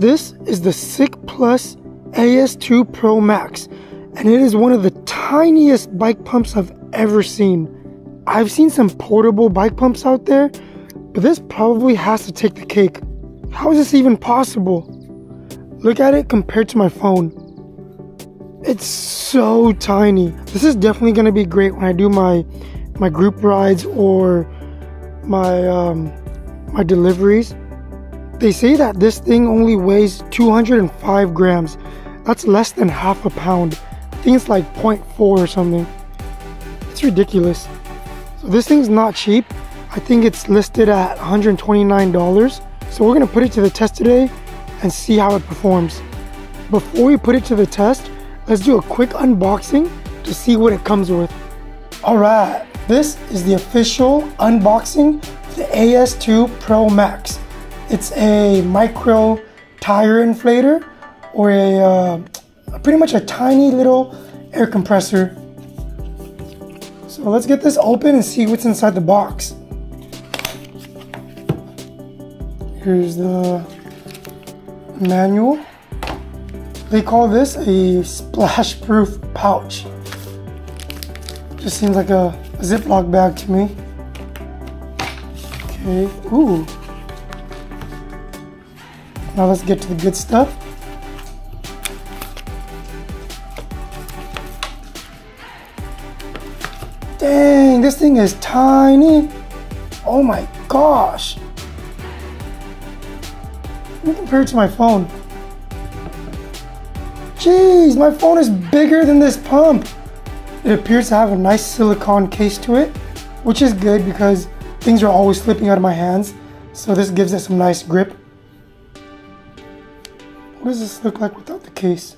This is the Cycplus AS2 Pro Max, and it is one of the tiniest bike pumps I've ever seen. I've seen some portable bike pumps out there, but this probably has to take the cake. How is this even possible? Look at it compared to my phone. It's so tiny. This is definitely going to be great when I do my group rides or my deliveries. They say that this thing only weighs 205 grams. That's less than half a pound. I think it's like 0.4 or something. It's ridiculous. So this thing's not cheap. I think it's listed at $129. So we're gonna put it to the test today and see how it performs. Before we put it to the test, let's do a quick unboxing to see what it comes with. Alright, this is the official unboxing of the AS2 Pro Max. It's a micro tire inflator, or pretty much a tiny little air compressor. So let's get this open and see what's inside the box. Here's the manual. They call this a splash-proof pouch. Just seems like a Ziploc bag to me. Okay, ooh. Now let's get to the good stuff. Dang, this thing is tiny. Oh my gosh. Let me compare it to my phone. Jeez, my phone is bigger than this pump. It appears to have a nice silicone case to it, which is good because things are always slipping out of my hands. So this gives it some nice grip. What does this look like without the case?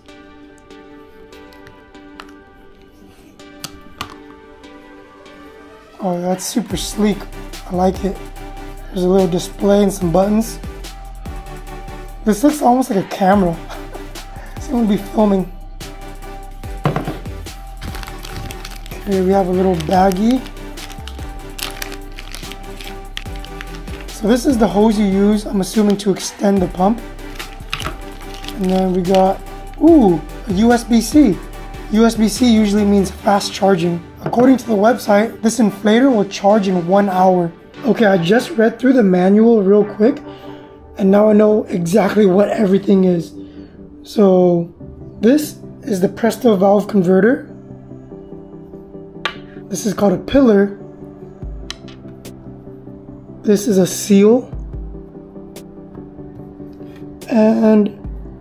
Oh, that's super sleek. I like it. There's a little display and some buttons. This looks almost like a camera. Someone would be filming. Okay, we have a little baggie. So this is the hose you use, I'm assuming, to extend the pump. And then we got, ooh, a USB-C. USB-C usually means fast charging. According to the website, this inflator will charge in 1 hour. Okay, I just read through the manual real quick, and now I know exactly what everything is. So this is the Presto valve converter. This is called a pillar. This is a seal. And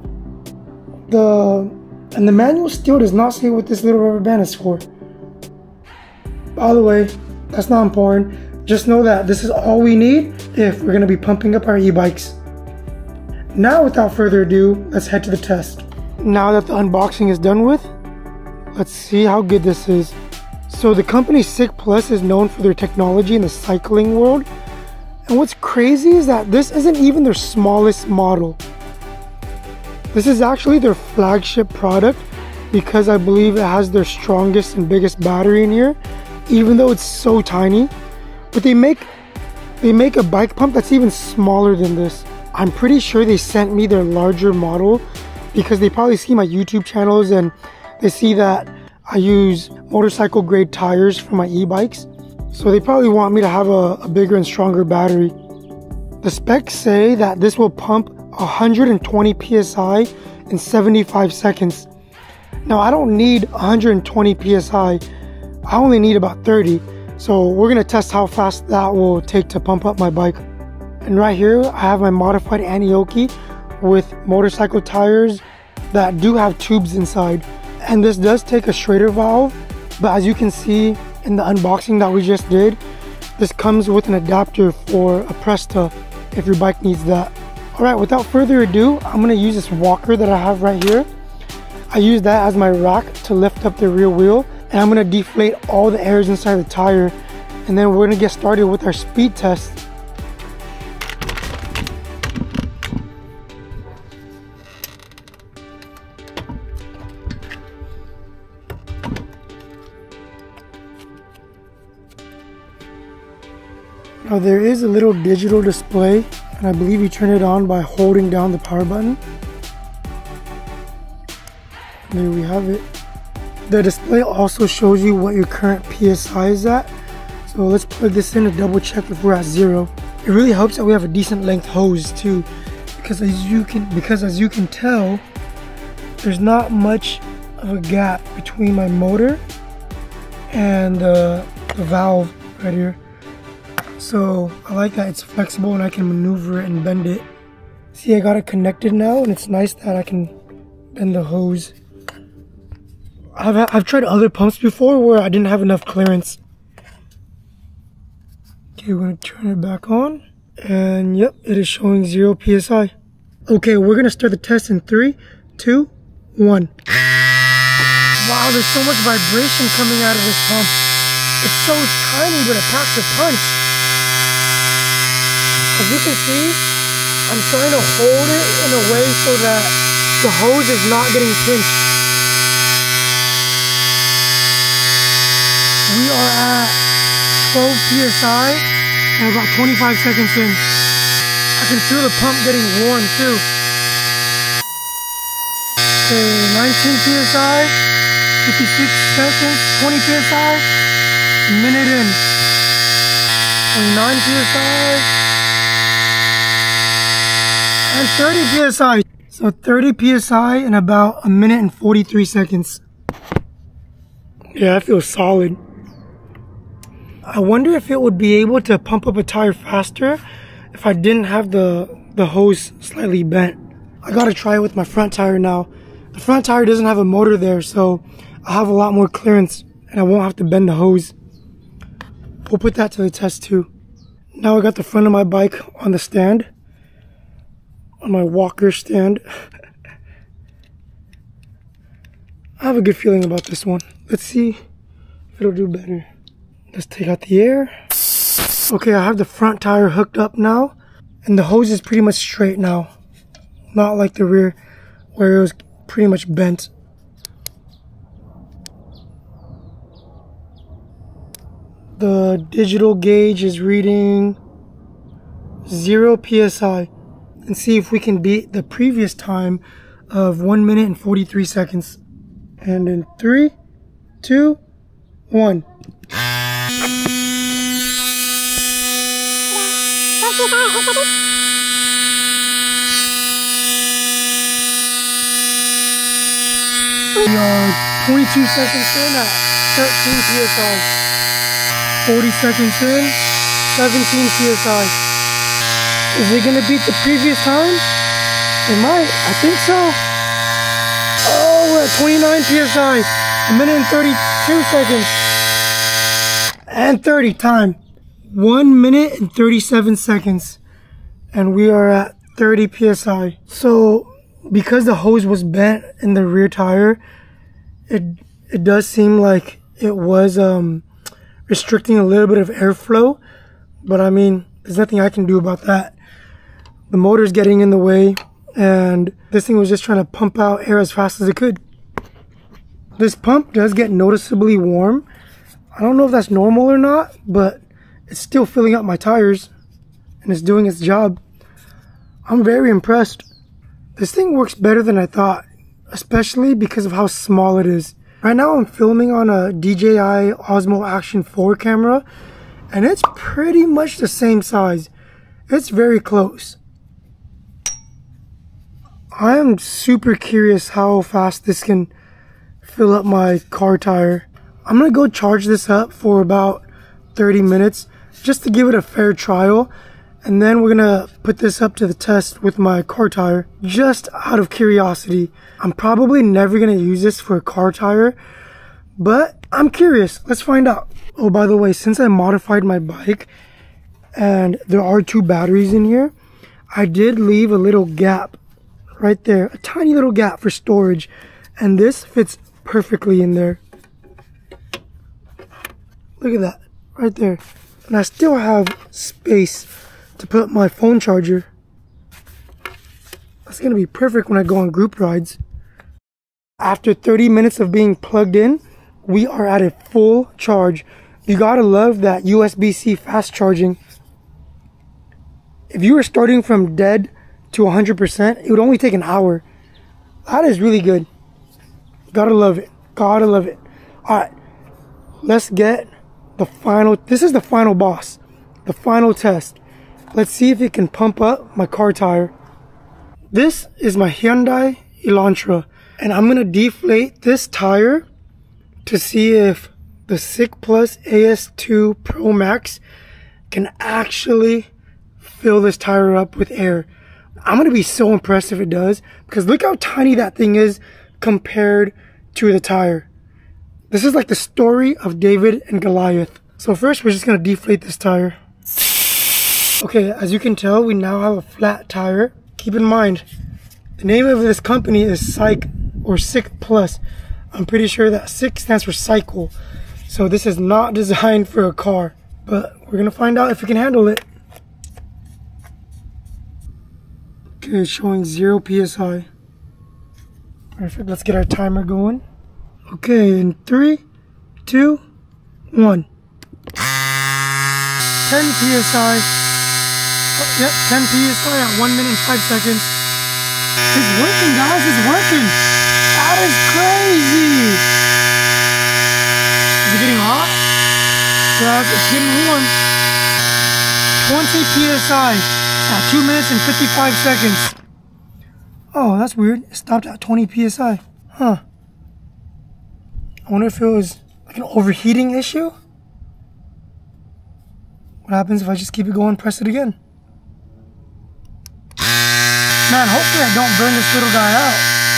the manual still does not say what this little rubber band is for. By the way, that's not important. Just know that this is all we need if we're going to be pumping up our e-bikes. Now, without further ado, let's head to the test. Now that the unboxing is done with, let's see how good this is. So the company Cycplus is known for their technology in the cycling world. And what's crazy is that this isn't even their smallest model. This is actually their flagship product because I believe it has their strongest and biggest battery in here, even though it's so tiny. But they make a bike pump that's even smaller than this. I'm pretty sure they sent me their larger model because they probably see my YouTube channels and they see that I use motorcycle grade tires for my e-bikes. So they probably want me to have a bigger and stronger battery. The specs say that this will pump 120 psi in 75 seconds. Now I don't need 120 psi. I only need about 30. So we're gonna test how fast that will take to pump up my bike. And right here I have my modified Aniioki with motorcycle tires that do have tubes inside. And this does take a Schrader valve, but as you can see in the unboxing that we just did, this comes with an adapter for a Presto if your bike needs that. Alright, without further ado, I'm going to use this walker that I have right here. I use that as my rack to lift up the rear wheel, and I'm going to deflate all the airs inside the tire, and then we're going to get started with our speed test. Now there is a little digital display And I believe you turn it on by holding down the power button. There we have it. The display also shows you what your current PSI is at. So let's plug this in to double check if we're at 0. It really helps that we have a decent length hose too, because as you can tell, there's not much of a gap between my motor and the valve right here. So I like that it's flexible and I can maneuver it and bend it. See, I got it connected now, and it's nice that I can bend the hose. I've tried other pumps before where I didn't have enough clearance. Okay, we're gonna turn it back on, and yep, it is showing 0 PSI. Okay, we're gonna start the test in 3, 2, 1. Wow, there's so much vibration coming out of this pump. It's so tiny, but it packs a punch. As you can see, I'm trying to hold it in a way so that the hose is not getting pinched. We are at 12 PSI and about 25 seconds in. I can feel the pump getting warm too. Okay, 19 PSI, 56 seconds, 20 PSI, a minute in. 29 PSI, and 30 PSI. So 30 PSI in about a minute and 43 seconds. Yeah, I feel solid. I wonder if it would be able to pump up a tire faster if I didn't have the hose slightly bent. I gotta try it with my front tire now. The front tire doesn't have a motor there, so I have a lot more clearance and I won't have to bend the hose. We'll put that to the test too. Now I got the front of my bike on the stand, on my walker stand. I have a good feeling about this one. Let's see if it'll do better. Let's take out the air. Okay, I have the front tire hooked up now, and the hose is pretty much straight now. Not like the rear, where it was pretty much bent. The digital gauge is reading 0 PSI. And see if we can beat the previous time of 1 minute and 43 seconds. And in 3, 2, 1. We are 22 seconds in at 13 PSI. 40 seconds in, 17 PSI. Is it gonna beat the previous time? It might, I think so. Oh, we're at 29 PSI. A minute and 32 seconds. And 30 time. 1 minute and 37 seconds. And we are at 30 PSI. So, because the hose was bent in the rear tire, it does seem like it was restricting a little bit of airflow. But I mean, there's nothing I can do about that. The motor's getting in the way, and this thing was just trying to pump out air as fast as it could. This pump does get noticeably warm. I don't know if that's normal or not, but it's still filling up my tires, and it's doing its job. I'm very impressed. This thing works better than I thought, especially because of how small it is. Right now I'm filming on a DJI Osmo Action 4 camera, and it's pretty much the same size. It's very close. I am super curious how fast this can fill up my car tire. I'm gonna go charge this up for about 30 minutes just to give it a fair trial, and then we're gonna put this up to the test with my car tire just out of curiosity. I'm probably never gonna use this for a car tire, but I'm curious. Let's find out. Oh, by the way, since I modified my bike and there are 2 batteries in here, I did leave a little gap right there, a tiny little gap for storage, and this fits perfectly in there. Look at that right there. And I still have space to put my phone charger. That's gonna be perfect when I go on group rides. After 30 minutes of being plugged in, we are at a full charge. You gotta love that USB-C fast charging. if you were starting from dead to 100%, it would only take an hour. That is really good. Gotta love it. Gotta love it. Alright, let's get the final. This is the final boss. The final test. Let's see if it can pump up my car tire. This is my Hyundai Elantra. And I'm going to deflate this tire to see if the Cycplus AS2 Pro Max can actually fill this tire up with air. I'm going to be so impressed if it does, because look how tiny that thing is compared to the tire. This is like the story of David and Goliath. So first we're just going to deflate this tire. Okay, as you can tell, we now have a flat tire. Keep in mind, the name of this company is Cycplus. I'm pretty sure that Cyc stands for cycle. So this is not designed for a car, but we're gonna find out if it can handle it. Okay, it's showing 0 PSI. Perfect, let's get our timer going. Okay, in 3, 2, 1. 10 PSI. Oh, yep, 10 PSI at 1 minute and 5 seconds. It's working, guys, it's working. That is crazy. Is it getting hot? Yeah, it's getting warm. 20 PSI at 2 minutes and 55 seconds. Oh, that's weird. It stopped at 20 PSI. Huh. I wonder if it was like an overheating issue? What happens if I just keep it going and press it again? Man, hopefully I don't burn this little guy out.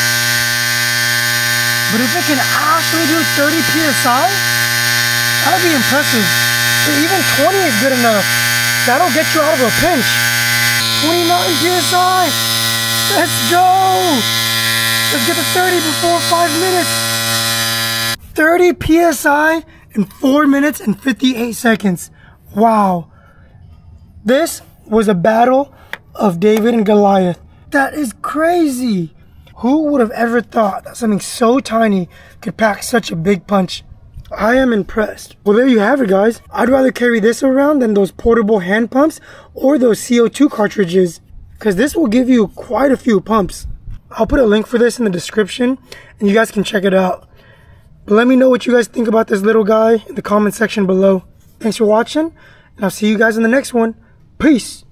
But if it can actually do 30 PSI, that'll be impressive. Even 20 is good enough. That'll get you out of a pinch. 29 PSI. Let's go. Let's get to 30 before 5 minutes. 30 PSI in 4 minutes and 58 seconds. Wow. This was a battle of David and Goliath. That is crazy. Who would have ever thought that something so tiny could pack such a big punch? I am impressed. Well, there you have it, guys. I'd rather carry this around than those portable hand pumps or those CO2 cartridges, because this will give you quite a few pumps. I'll put a link for this in the description and you guys can check it out. But let me know what you guys think about this little guy in the comment section below. Thanks for watching, and I'll see you guys in the next one. Peace.